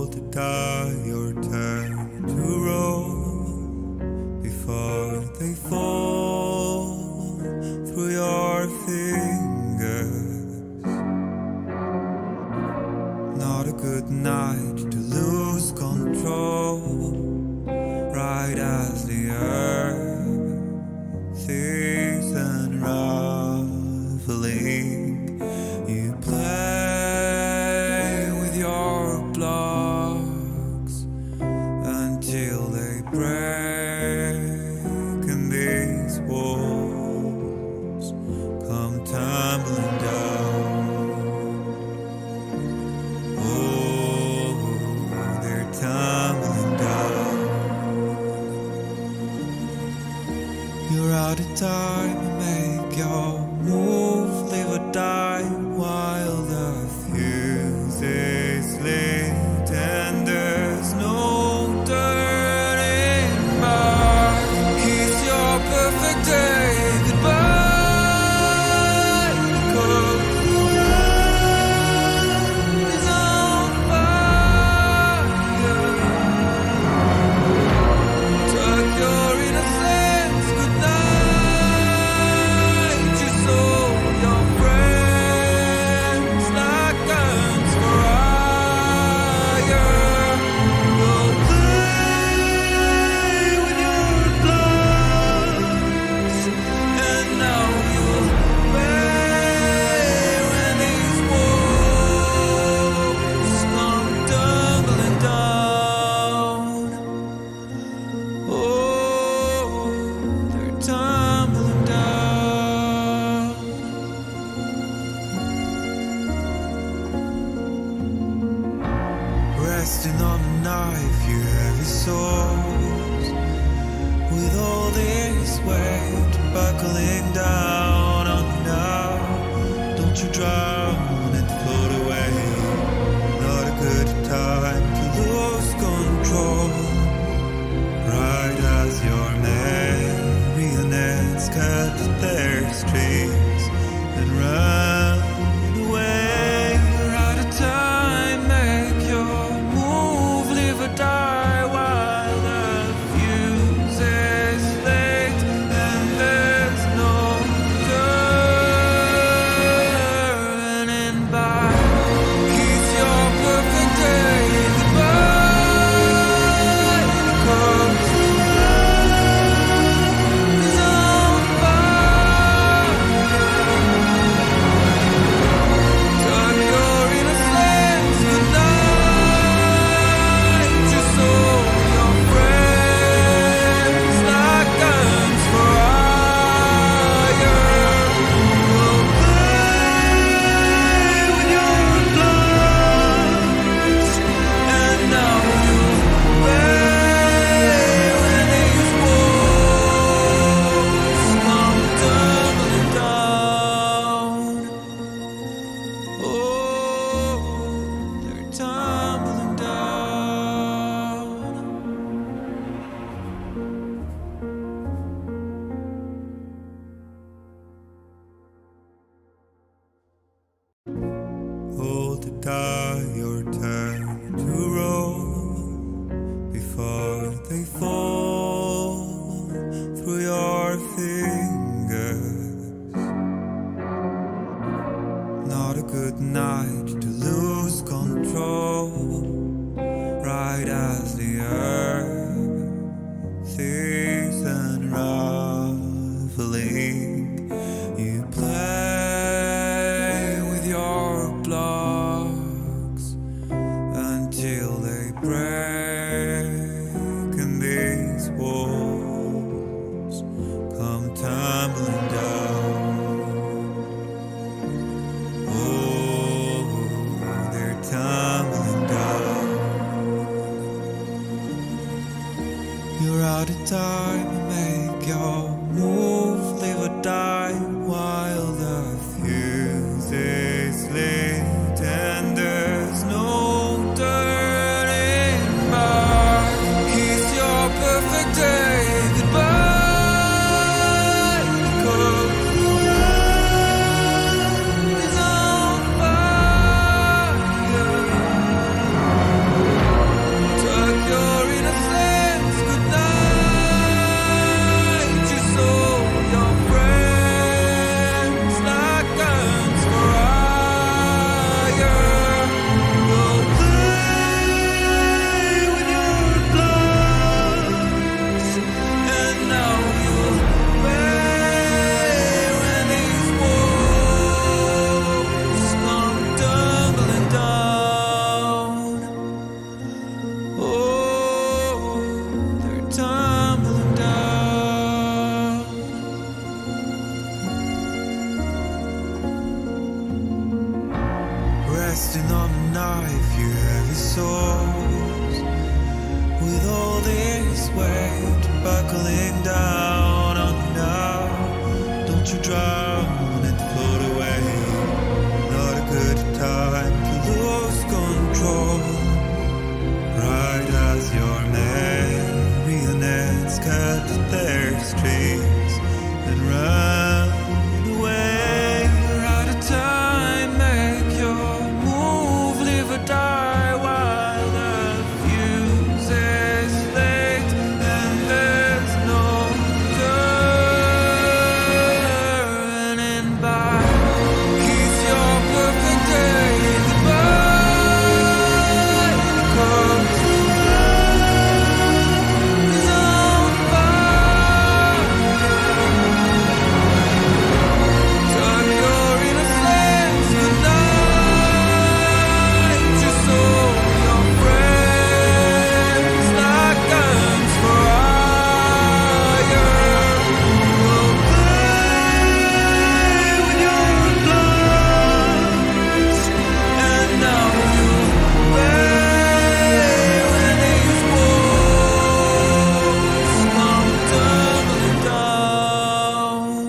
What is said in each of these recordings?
Hold the die your turn to roll before they fall through your fingers. Not a good night to lose control, right as the earth is unraveling. You play with your blocks until they break, and these walls come tumbling down. Oh, they're tumbling down. You're out of time to make your move, live or die while the fuse is lit and there's no turning back. It's your perfect day goodbye, because the world is on fire. Tuck your innocence goodnight. You sold your friends like guns for hire. You'll play with your bloods, and now you'll pay when these walls come tumbling down. Oh, they're tumbling down. Resting on a knife, you heavy souls, with all this weight buckling down on you now. Don't you drown and float away. Not a good time to lose control, right as your marionettes cut their strings and run away. You're out of time, make your move, live or die while the fuse is lit and there's no turning back. It's your perfect day goodbye, because the world is on fire. Tuck your innocence goodnight. You sold your friends like guns for hire. You'll play with your bloods, and now you'll pay when these walls come tumbling down. Oh, they're tumbling down. Hold the die your turn to roll before they fall through your fingers. Not a good night to lose control, right as the earth is unraveling. You play with your blocks until they break, and these walls come tumbling down. Oh, they're tumbling down. You're out of time to make your move, live or die while the fuse is lit and there's no turning back. It's your perfect day goodbye, because the world is on fire. heavy souls, with all this weight buckling down on now. Don't you drown and float away. Not a good time to lose control. Right as your marionettes cut their strings and run away. You're out of time, make your move, live or die while the fuse is lit and there's no turning back. Kiss your perfect day goodbye, 'cause it's on fire. Tuck your innocence goodnight. You sold your friends like guns for hire. We'll play with your blood, and now you pay when these walls come tumbling down.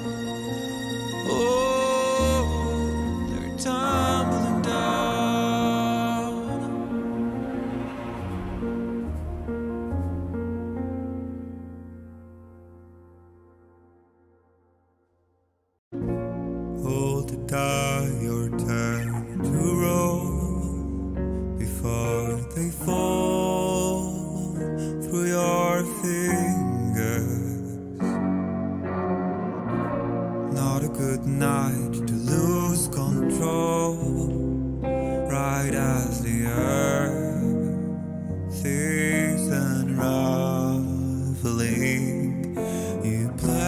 Oh, they're tumbling down. Hold the die, your turn to roll before they fall through your fingers. Not a good night to lose control. Right as the earth is unraveling, you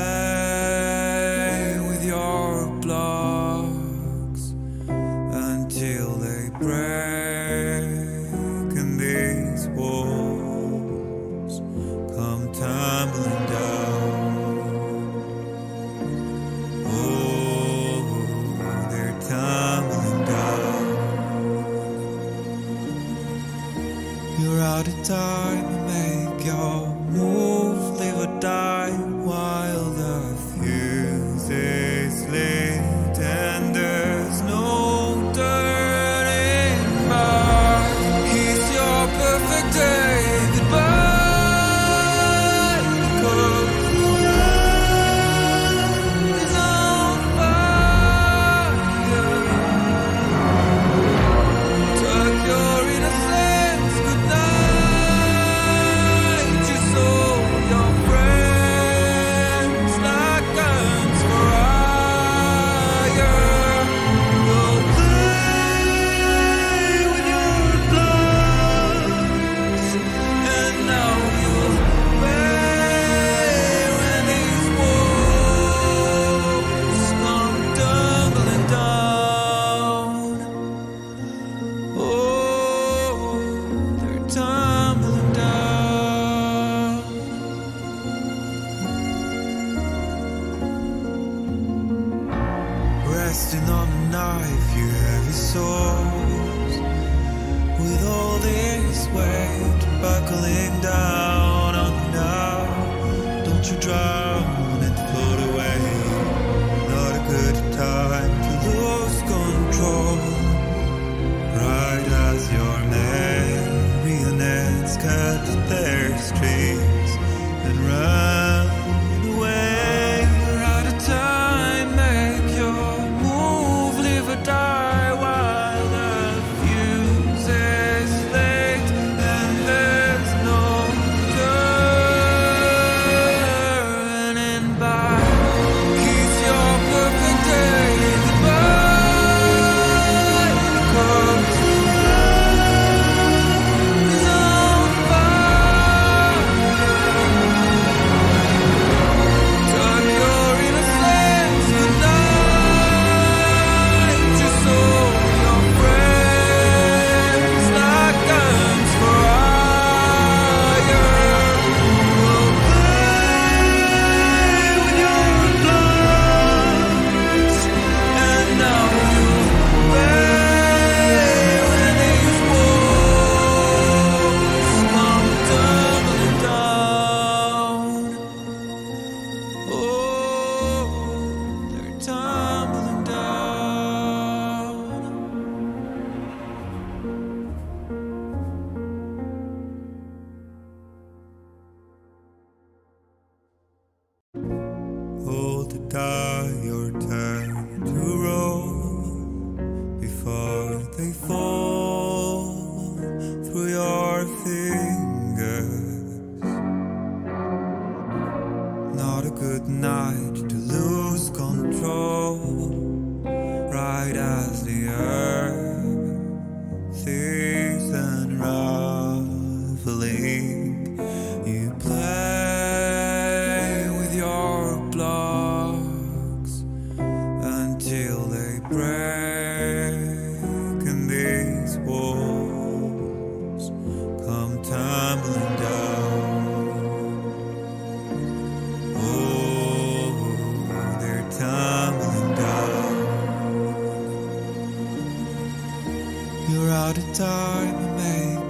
play with your blocks until they break and these walls come tumbling down. Oh, they're tumbling down. You're out of time to make your move, live or die while the fuse is lit and there's no turning back. Kiss your perfect day goodbye, 'cause it's on fire. Tuck your innocence goodnight. You sold your friends like guns for hire. We'll play with your blood, and now you'll pay when these walls come tumbling down. Oh, they're tumbling down. Resting on a knife, you heavy souls, with all this weight buckling down on now. Don't you drown and float away. Not a good time to lose control. Right as your marionettes cut their strings and run away. You're out of time, make your move, live or die while the fuse is lit and there's no turning back. Kiss your perfect day goodbye, 'cause it's on fire.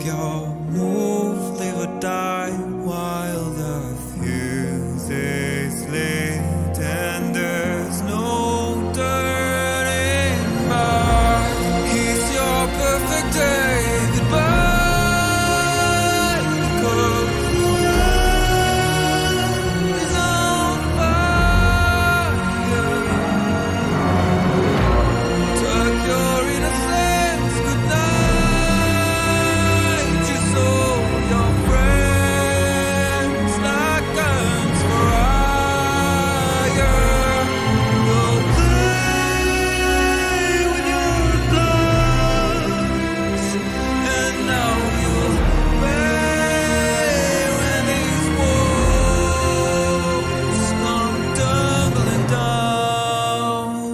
your move, live or die while the fuse is lit and there's no turning back. Kiss your perfect day goodbye, because the world is on fire. Tuck your innocence goodnight. You saw your friends like guns for hire. Go play with your blood, and now you'll pay when these walls come tumbling down.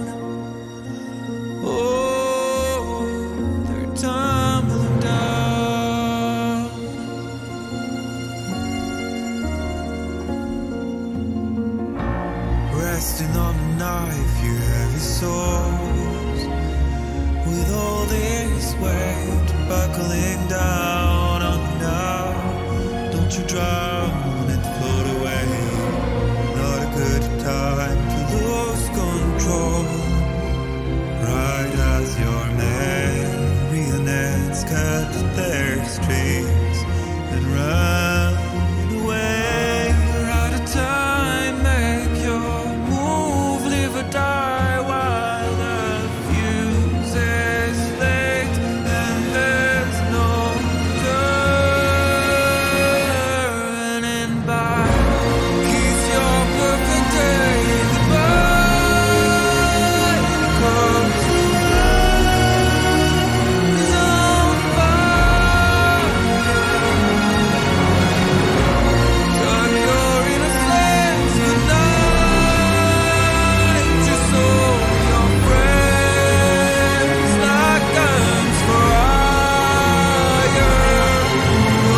Oh, they're tumbling down. Resting on a knife, you heavy souls, with all this weight buckling down on you now. Don't you drown and float away. Not a good time to lose control. Right as your marionettes cut their strings and run away. You're out of time, make your move, live or die while the fuse is lit and there's no turning back. Kiss your perfect day goodbye, because the world is on fire. Tuck your innocence goodnight. You saw your friends like guns for hire. Go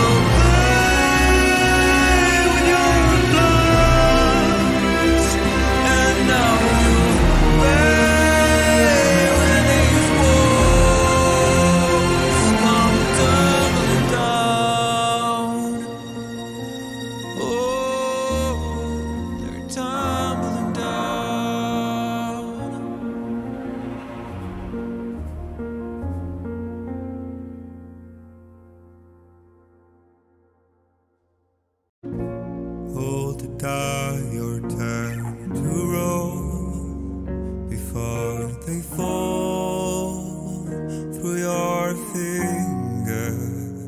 play with your blood, and now you'll pay when these walls come tumbling down. Oh, they're tumbling down. Hold the die, your turn to roll before they fall through your fingers.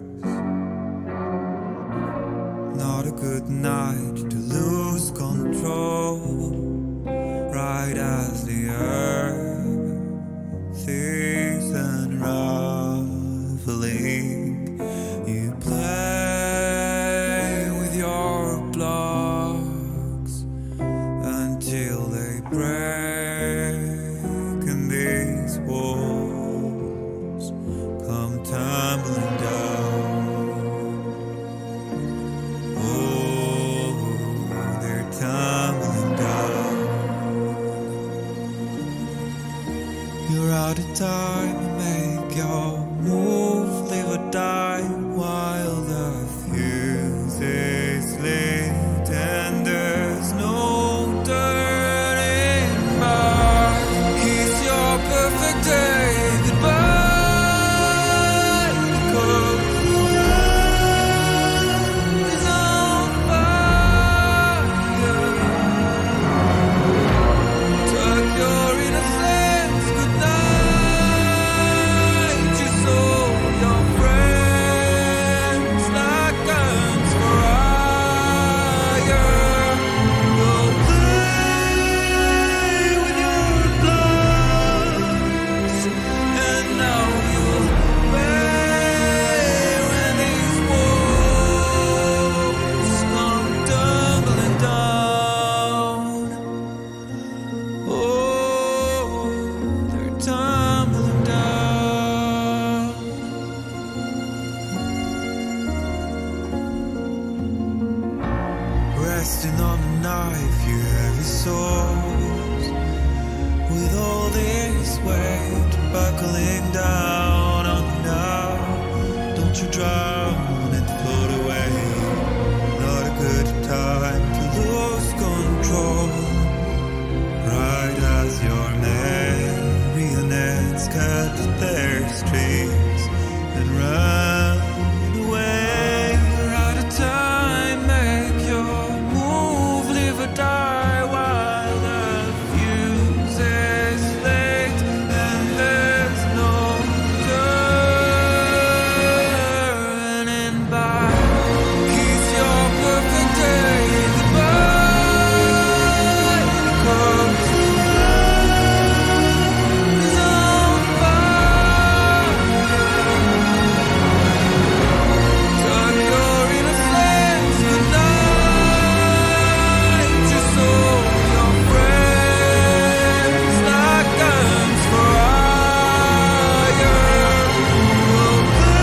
Not a good night to lose control. Right as the earth is unraveling, you play with your blocks until they break and these walls come tumbling down. Oh, they're tumbling down. You're out of time, make your move, live or die Don't you drown and float away. Not a good time to lose control. Right as your marionettes cut their strings and run away. You're out of time, make your move, live or die while the fuse is lit and there's no turning back. Kiss your perfect day goodbye, because the world is on fire. Tuck your innocence goodnight. You sold your friends like guns for hire. We'll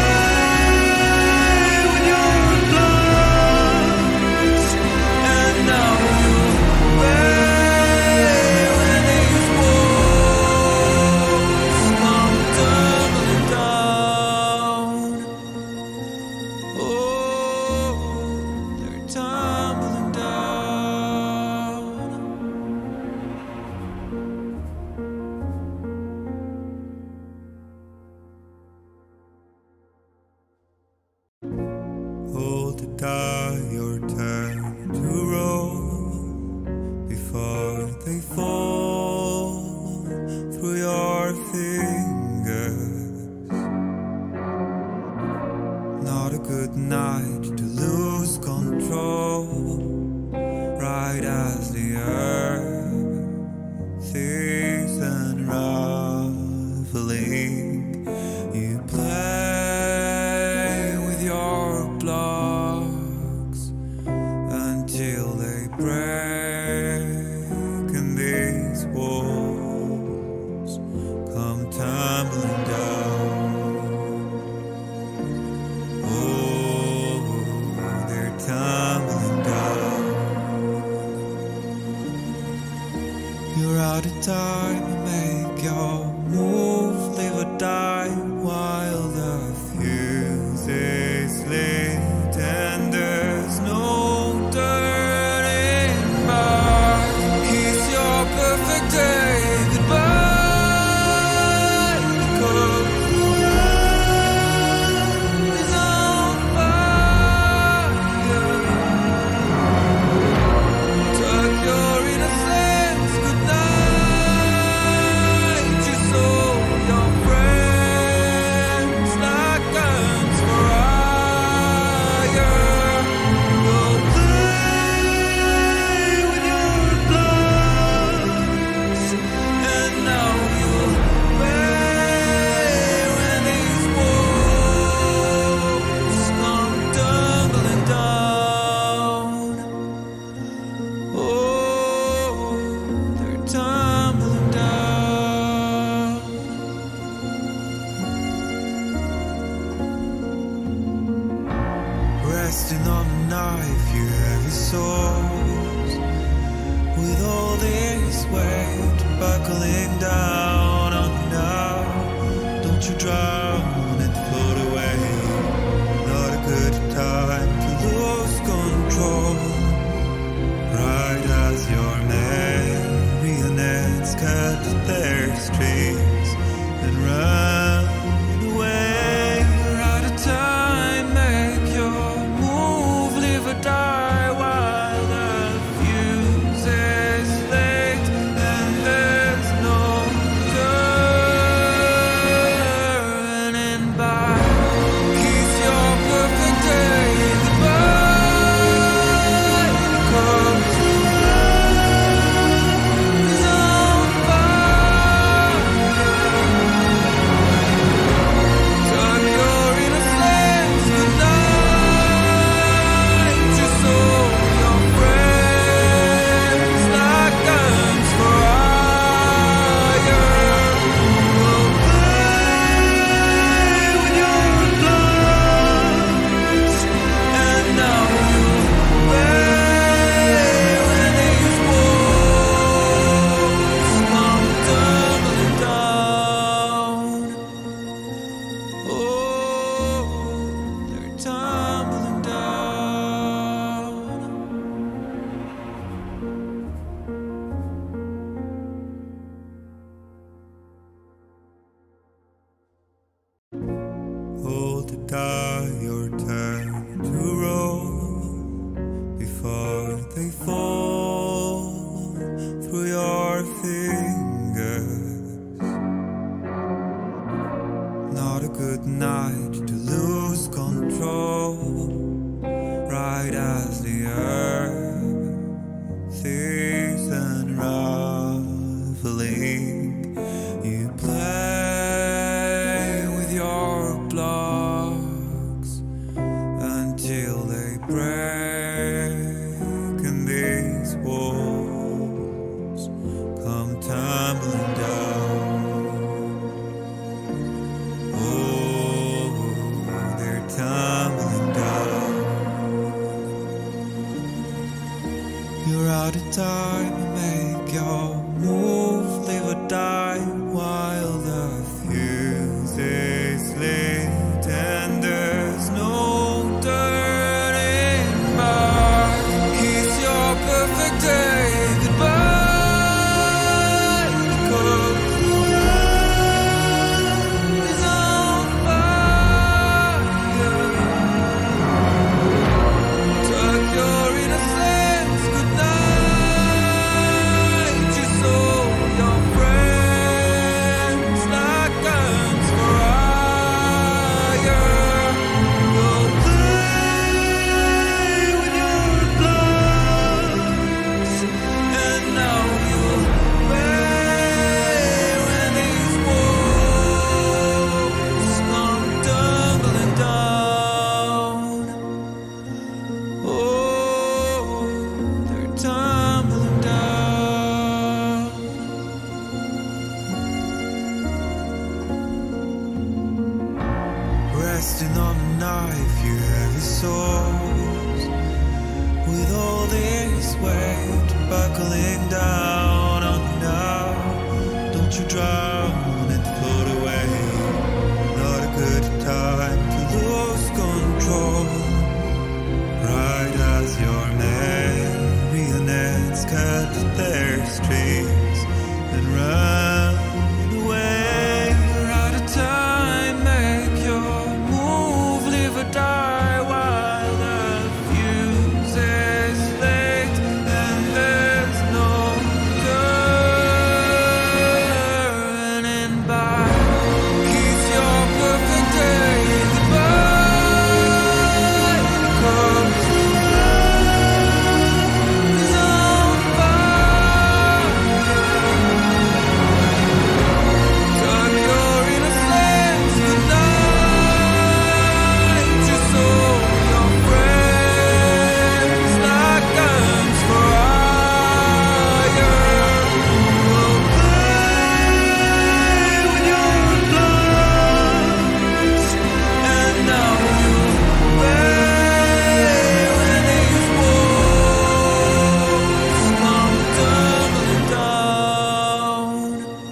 play with your bloods, and now you'll pay when these walls come tumbling down. Oh, they're tumbling down. Hold the die, your turn to roll before they fall through your fingers. Not a good night to lose control. Right as the earth is unraveling, you play with your blocks until they break and these walls come tumbling down. Oh, they're tumbling down. You're out of time to make your move, live or die while the fuse is lit and there's no turning back. Kiss your perfect day goodbye, because the world is on fire. Tuck your innocence goodnight. You sold your friends like guns for hire. We'll play with your bloods, and now you'll pay when these walls come tumbling down. Oh, they're tumbling down. Resting on a knife, you heavy souls, with all this weight buckling down on you now. Don't you drown and float away. Not a good time to lose control. Right as your marionettes cut their strings and run away. You're out of time, make your move, live or die while the fuse is lit and there's no turning die your turn to roll before they fall through your fingers. Not a good night to lose control, right as the earth is unraveling. You play with your blocks until they break, and these walls come tumbling down. Oh, they're tumbling down. You're out of time to make your move, live or die while the fuse is lit and there's no turning back. Kiss your perfect day goodbye, because the world is on fire. Tuck your innocence goodnight. You saw your friends like guns for hire. Go play with your blood, and now you'll pay when these walls come tumbling down. Oh, they're tumbling down. Resting on a knife, you heavy souls, with all this weight buckling down on you now. Don't you drown and float away. Not a good time to lose control, right as your marionettes cut their strings and run away. You're out of time, make your move, live or die while the fuse is lit and there's no turning back. Kiss your perfect day goodbye, because the world is on fire. Tuck your innocence goodnight. You saw your friends like guns for hire. Go play with your bloods, and now you'll pay when these walls come tumbling down.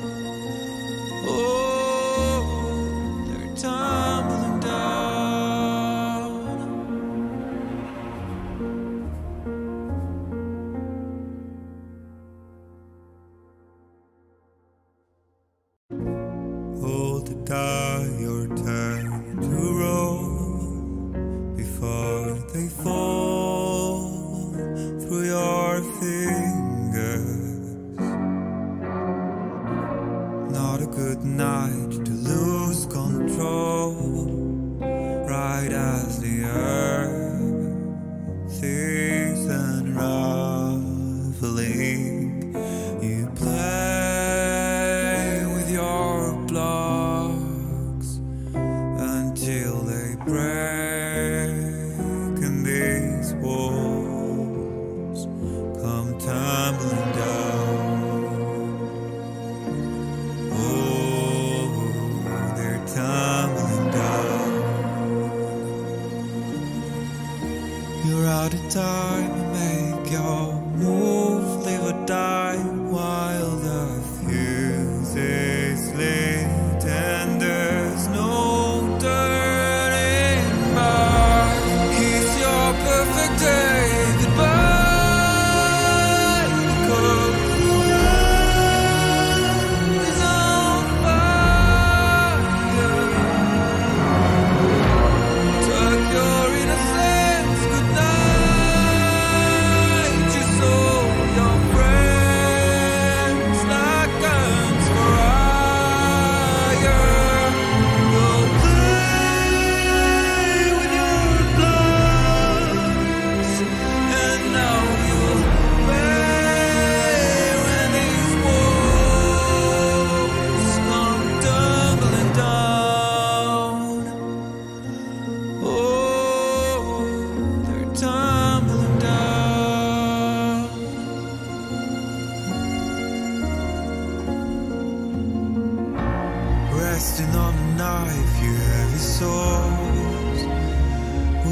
Oh, they're tumbling down. Hold to die your turn to roll before they fall through your fingers. Not a good night to lose control, right as the earth is unraveling. You play with your blocks until they break, and these walls come tumbling down. Oh, they're tumbling down. You're out of time to make your move, live or die while the fuse is lit and there's no turning back. Kiss your perfect day goodbye, because the world is on fire.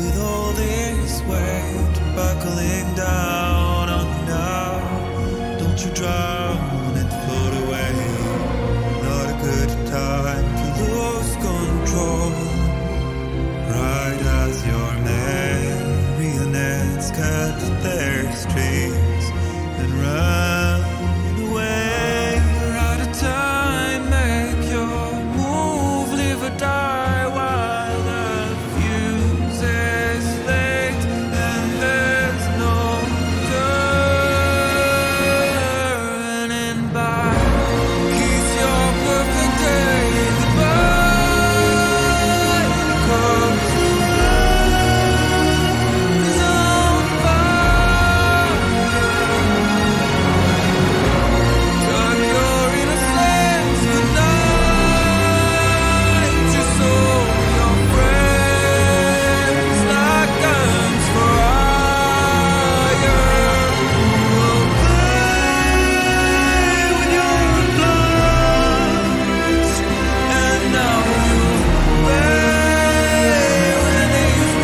with all this weight buckling down on now. Don't you drown and float away. Not a good time to lose control. Right as your marionettes cut their strings and run away. You're out of time, make your move, live or die while the fuse is lit and there's no turning back. Kiss your perfect day goodbye, 'cause it's on fire. Tuck your innocence goodnight. You sold your friends like guns for hire. We'll play with your blood, and now you'll pay when these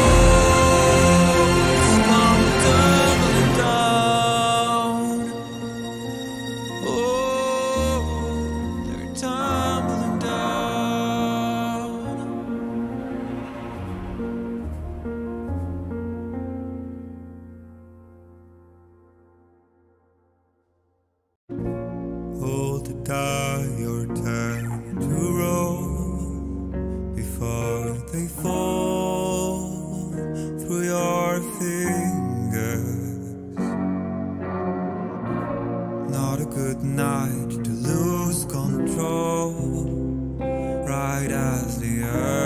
walls come tumbling down. Oh, they're tumbling down. Hold the die, your turn to roll before they fall through your fingers. Not a good night to lose control. Right as the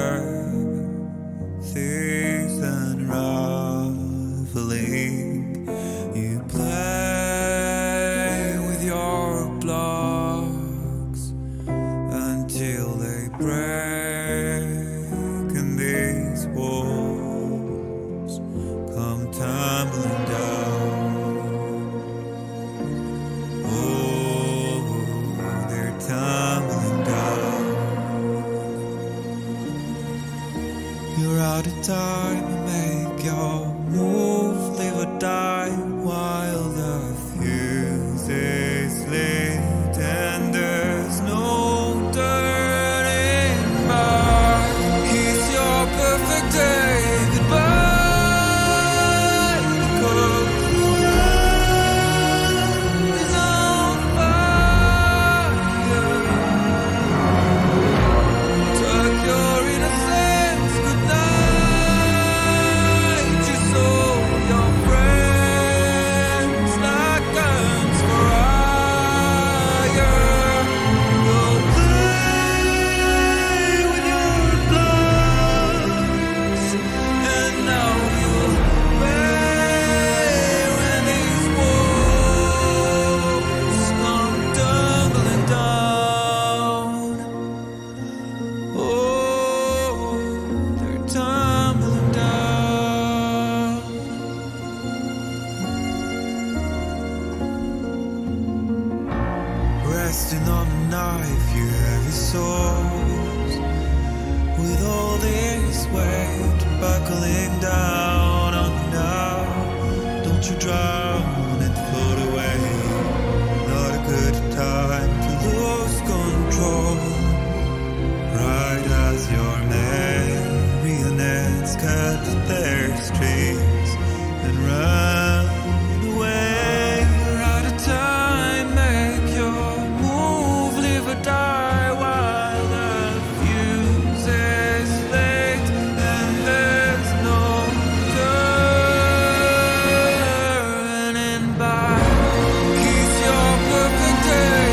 earth is unraveling, you play with your blocks until they break and these walls come tumbling down. Oh, they're tumbling down. You're out of time to make your move, live or die while the fuse is lit and there's no turning back. Kiss your perfect day goodbye, 'cause it's on fire. Tuck your innocence goodnight. You sold your friends like guns for hire. We'll play with your blood, and now you'll pay when these walls come tumbling down. Oh, they're tumbling down. Resting on a knife, you heavy souls, with all this weight buckling down on now. Don't you drown and float away. Not a good time to lose control. Right as your marionettes cut their strings and run away. You're out of time, make your move, live or die while the fuse is lit and there's no turning back. Kiss your perfect day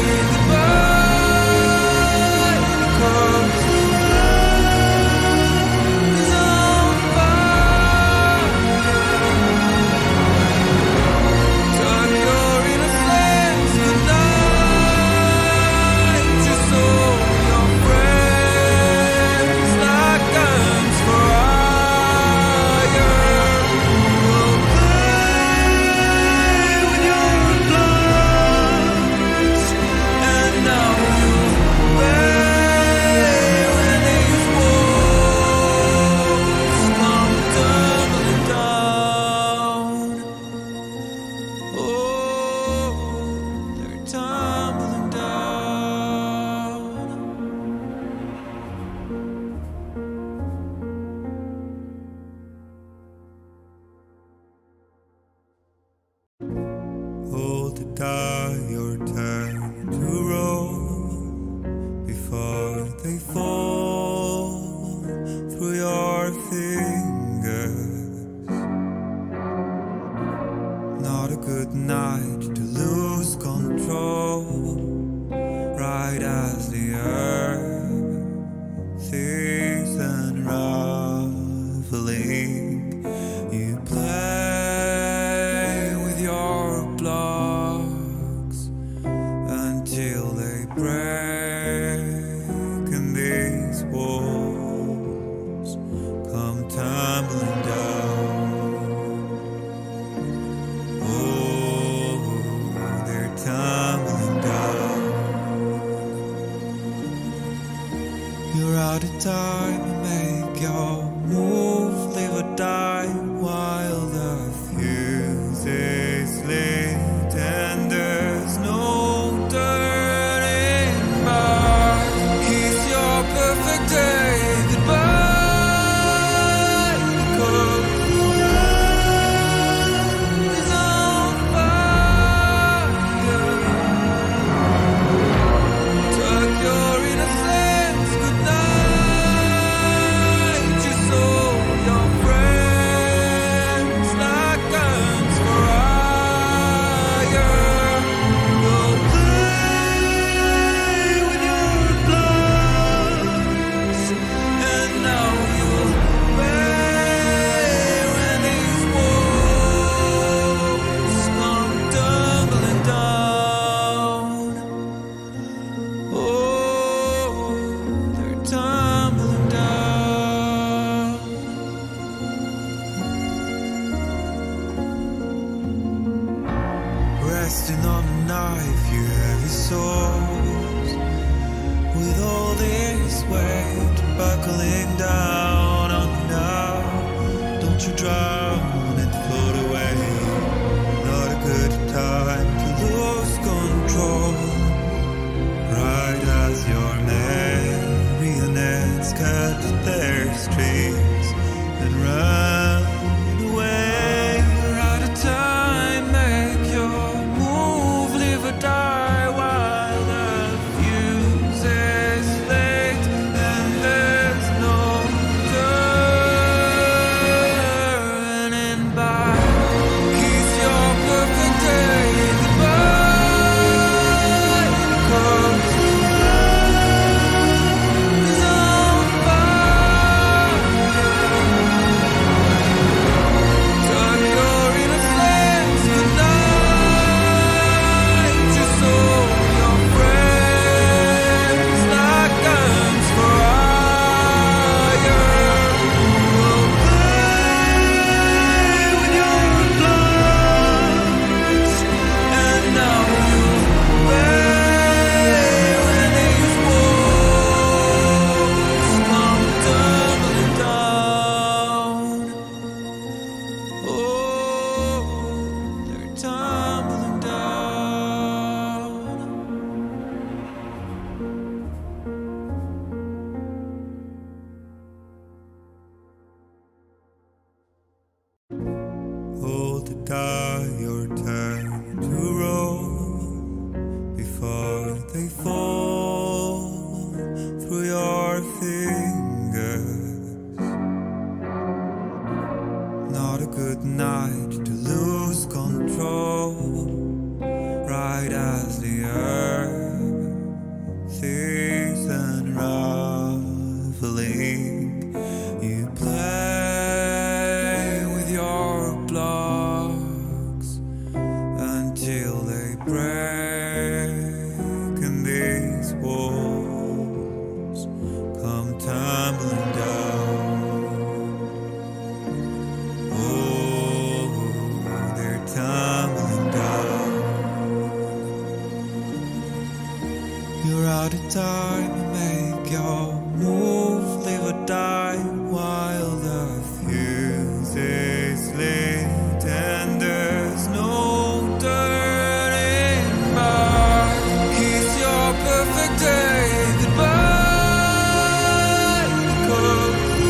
goodbye, 'cause it's on fire. die your turn to roll before they fall through your fingers. Not a good night to lose control, right as the earth is unraveling. You play with your blocks until they break, and these walls come tumbling down. Oh, they're tumbling down. You're out of time to make your move, live or die while the fuse is lit and there's no turning back. Kiss your perfect day goodbye, because the world is on fire. Tuck your innocence goodnight. You saw your friends like guns for hire. Go play with your bloods, and now you'll pay when these walls come tumbling down. Oh, they're tumbling down. Resting on a knife, you heavy souls, with all this weight buckling down on you now. Don't you drown and float away. Not a good time to lose control, right as your marionettes cut their strings and run away. You're out of time, make your move, live or die while the fuse is lit and there's no turning back. Kiss your perfect day goodbye, because the world is on fire. Tuck your innocence goodnight. You saw your friends like guns for hire. Go play with your bloods, and now you'll pay when these walls come tumbling down. Oh, they're tumbling down. Hold the die your turn to roll before they fall through your fingers. Not a good night to lose control, right as the earth is unraveling. You play with your blocks until they break, and these walls come tumbling down. Oh, they're tumbling down. You're out of time to make your move, live or die while the fuse is lit and there's no turning back. Kiss your perfect day goodbye, because the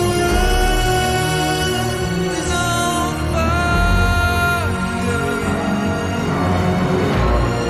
world is on fire.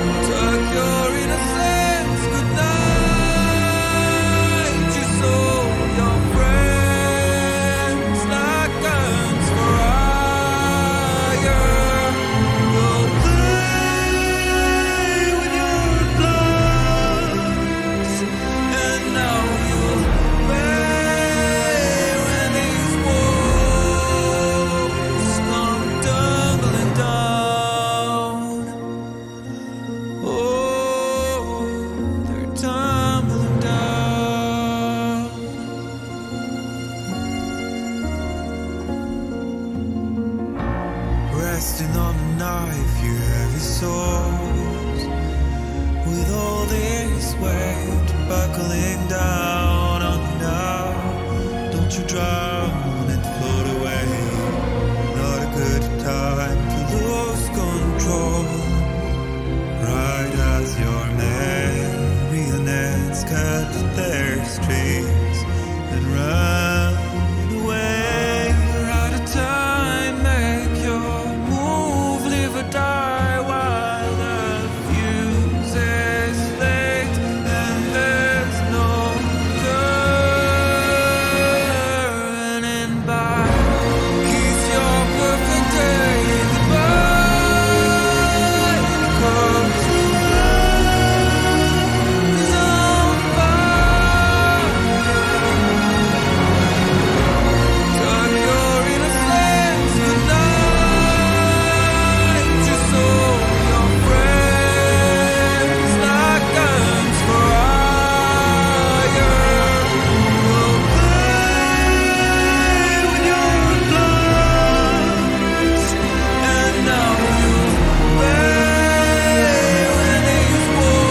resting on a knife, your heavy souls. With all this weight buckling down on you now, don't you drown and float away. Not a good time to lose control. Right as your marionettes cut their strings and run away. You're out of time, make your move, live or die while the fuse is lit and there's no turning back. Kiss your perfect day goodbye, 'cause the world is on fire. Tuck your innocence goodnight. You sold your friends like guns for hire. We'll play with your blood, and now you pay when these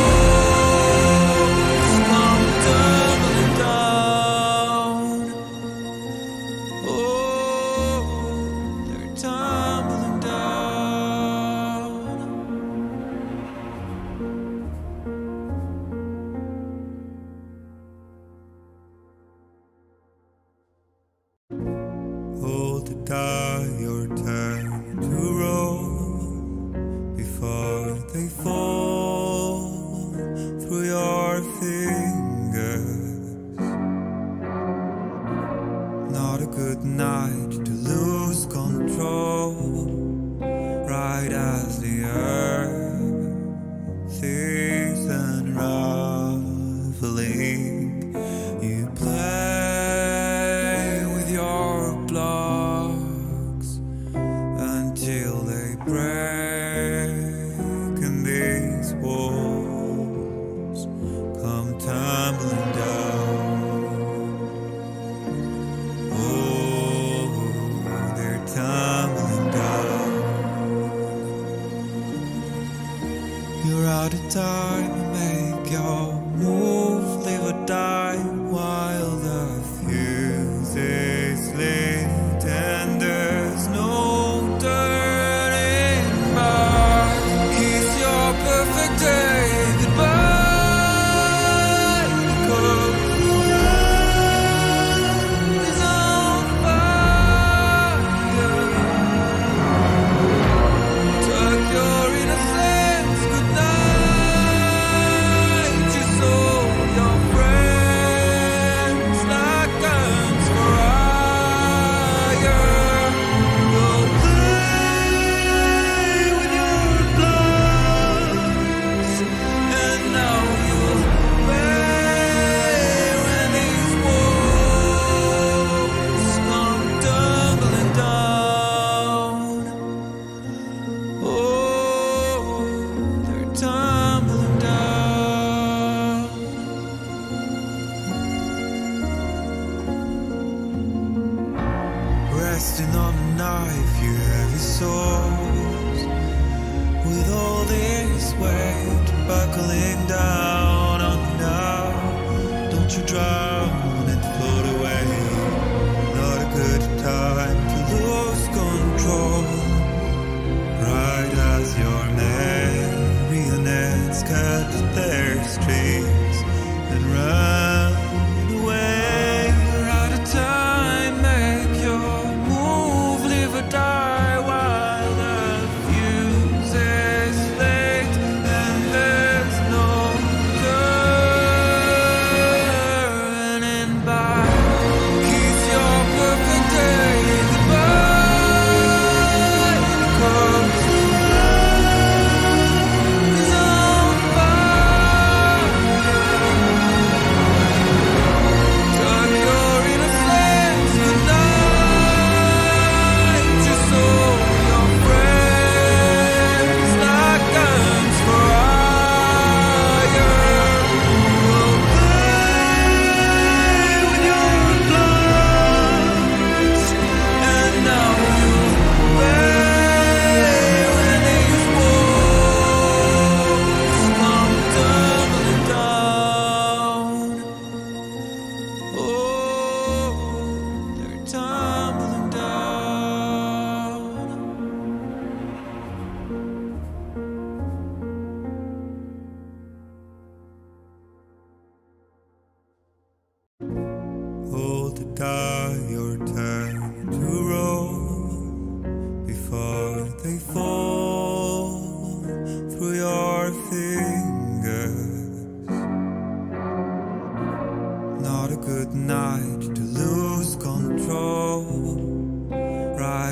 walls come tumbling down. Oh, they're tumbling down. Hold the die, your turn to roll before they fall through your fingers. Not a good night to lose control. Right as the earth is unraveling, you play with your blocks until they break and these walls come tumbling down. Oh, they're tumbling down. You're out of time to make your move, live or die while the fuse is lit and there's no turning back. Kiss your perfect day goodbye, 'cause the world is on fire. Tuck your innocence goodnight. You sold your friends like guns for hire. We'll play with your blood, and now you'll pay when these walls come tumbling down. Oh, they're tumbling down. Resting on a knife, your heavy souls. With all this weight buckling down on you now, don't you drown and float away. Not a good time to lose control. Right as your marionettes cut their strings and run away. You're out of time, make your move, live or die while the fuse is lit and there's no turning back. Kiss your perfect day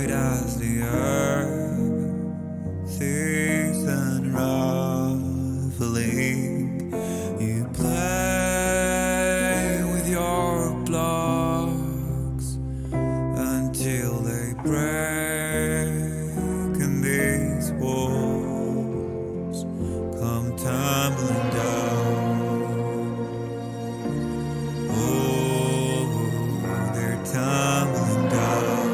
right as the earth is unraveling. You play with your blocks until they break, and these walls come tumbling down. Oh, they're tumbling down.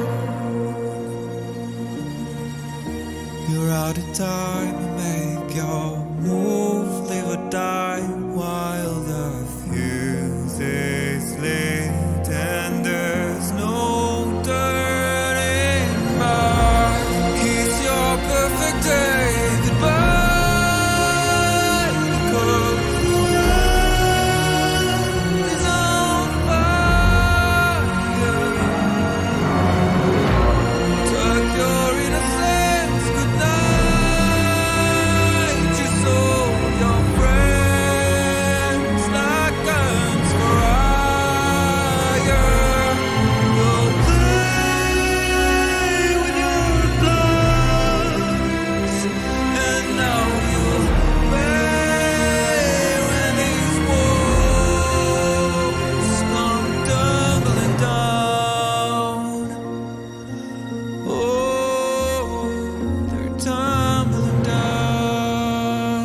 You're out of time to make your move, live or die while the fuse is lit and there's no turning back. Kiss your perfect day goodbye, because the world is on fire. Tuck your innocence goodnight. You sold your friends like guns for hire. You'll play with your bloods, and now you'll pay when these walls come tumbling down. Oh, they're tumbling down.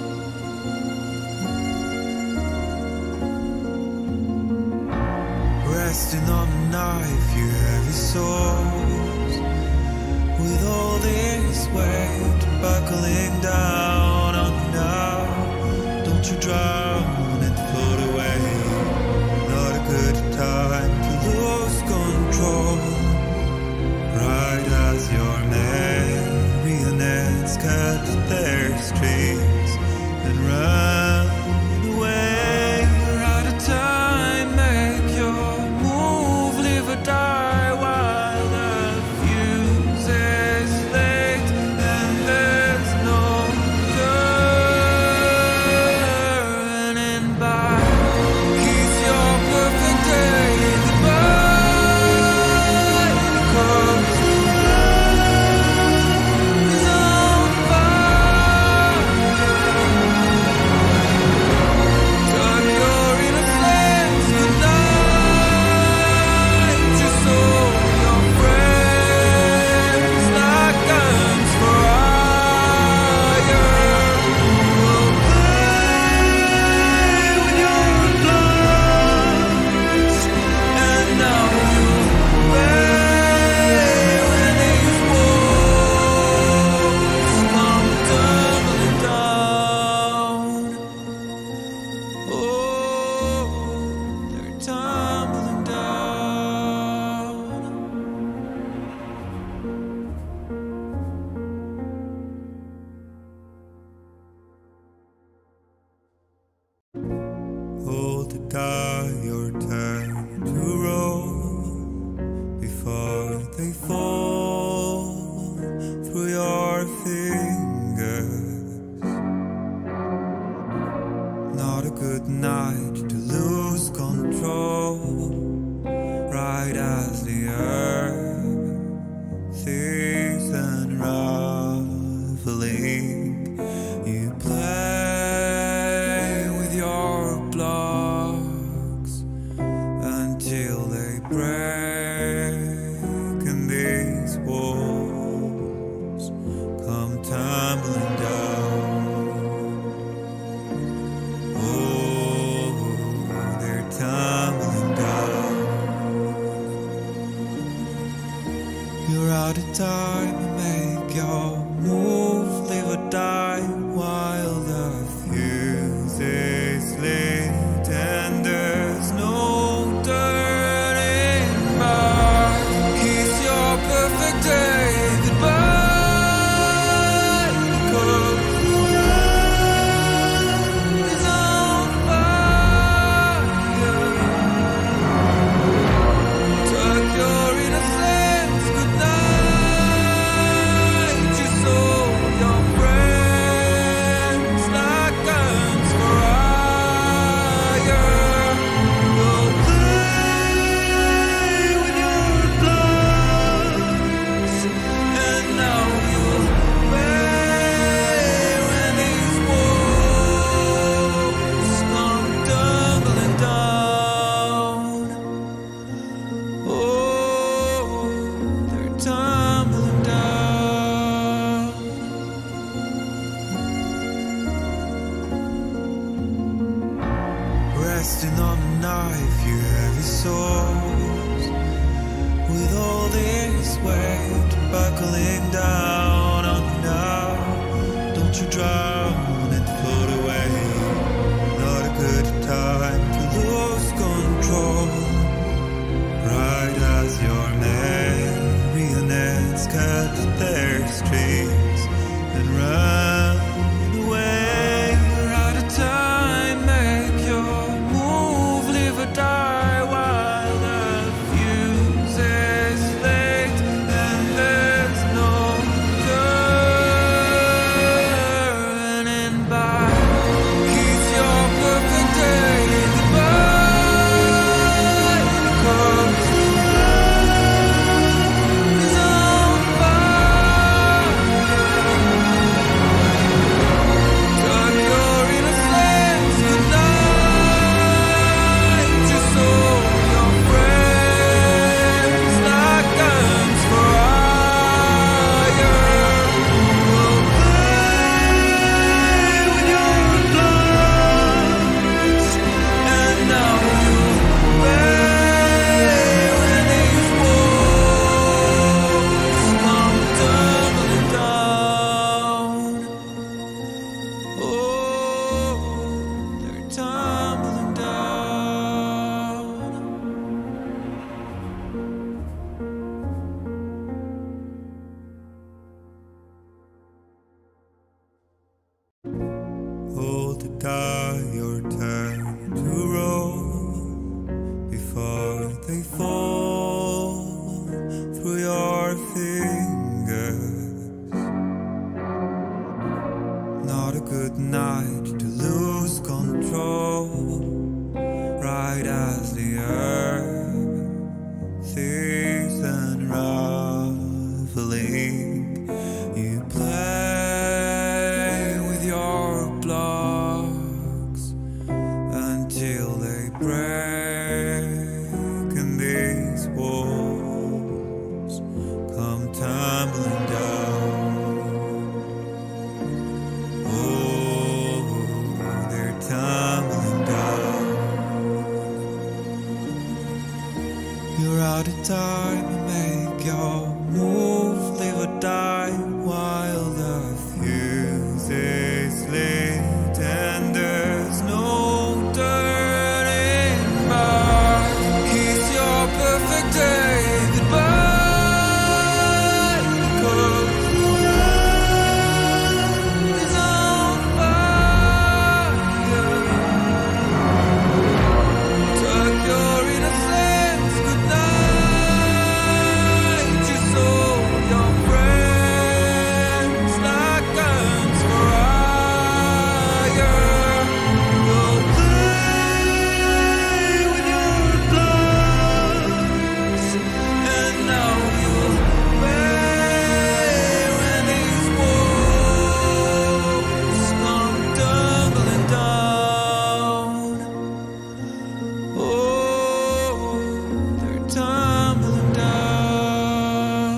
Resting on a knife, you heavy souls, with all this weight buckling down on you now. Don't you drown and float away. Not a good time to lose control. Right as your marionettes cut their strings and run away. You're out of time, make your move, live or die while the fuse is lit and there's no turning back. Kiss your perfect day goodbye, because the world is on fire. Tuck your innocence goodnight. You sold your friends like guns for hire. You'll play with your bloods, and now you'll pay when these walls come tumbling down. Oh, they're tumbling down. Hold the die, your turn to roll before they fall through your fingers. Not a good night to lose control. Right as the earth is unraveling, you play with your blocks until they break, and these walls come tumbling down. Oh, they're tumbling down. You're out of time to make your move, live or die while the fuse is lit and there's no turning back. Kiss your perfect day goodbye, because the world is on fire. Tuck your innocence goodnight. You sold your friends like guns for hire. You'll play with your bloods, this weight buckling down on now. Don't you drown and float away. Not a good time to lose control. Right as your marionettes cut their strings and run away. You're out of time, make your move, live or die while the fuse is lit and there's no turning back. Kiss your perfect day goodbye, 'cause the world is on fire. Tuck your innocence goodnight. You sold your friends like guns for hire. We'll play with your blood, and now you pay when these walls come tumbling down. Oh, they're tumbling down. Hold the die, your turn to roll before they fall through your fingers. Not a good night to lose control. Right as the earth is unraveling, you play with your blocks until they break and these walls come tumbling down. Oh, they're tumbling down. You're out of time to make your move, live or die while the fuse is lit and there's no turning back. Kiss your perfect day goodbye, 'cause the world is on fire. Tuck your innocence goodnight. You sold your friends like guns for hire. We'll play with your blood, and now you'll pay when these walls come tumbling down. Oh, they're tumbling down.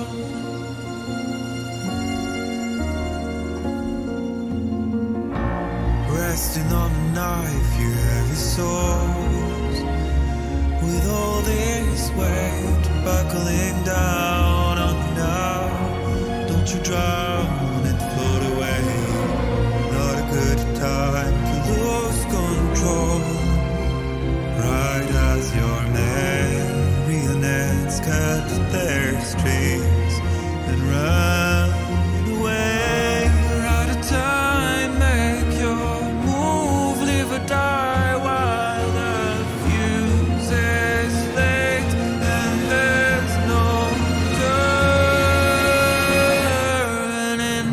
Resting on a knife, you heavy souls, with all this weight buckling down on now. Don't you drown and float away. Not a good time to lose control. Right as your marionettes cut their strings and run away. You're out of time, make your move, live or die while the fuse is lit and there's no turning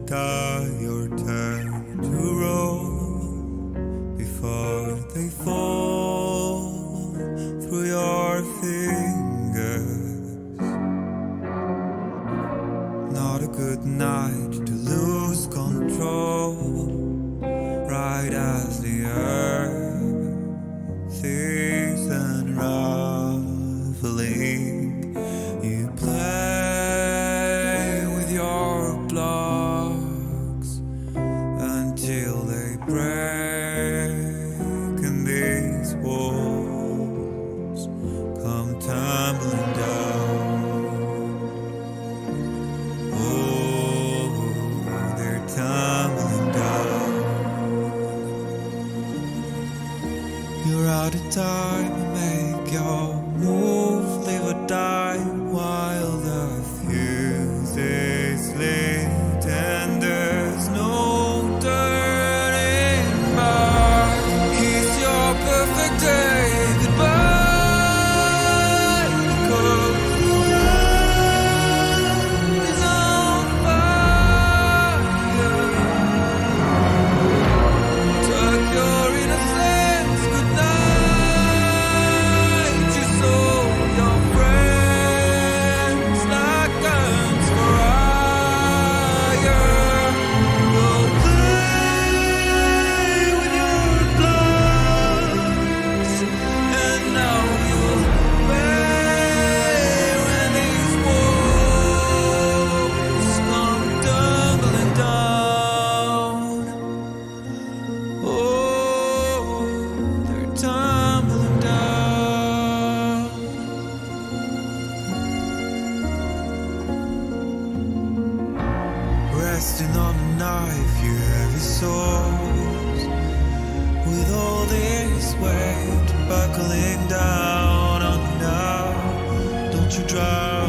die your turn to roll before they fall through your fingers. Not a good night to lose control, right as the earth is unraveling. You play with your blocks until they break, and these walls come tumbling down. Oh, they're tumbling down. You're out of time to make your move, live or die while the fuse is lit and there's no turning back. It's your perfect day goodbye, because the world is on fire. Tuck your innocence goodnight. You sold your friends like guns for hire. You'll play with your bloods, and now you'll pay when these walls come tumbling down. Oh, they're tumbling down. Resting on a knife, you heavy souls, with all this weight buckling down on now. Don't you drop